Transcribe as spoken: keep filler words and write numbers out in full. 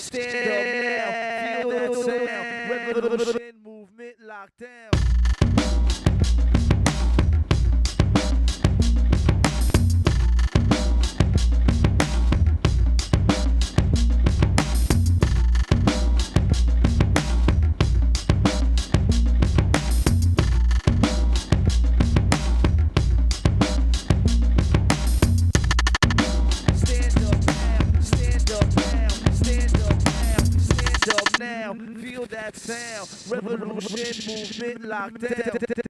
Stand up now, feel that sound. Revolution movement lockdown. Now, feel that sound. Revolution movement lockdown.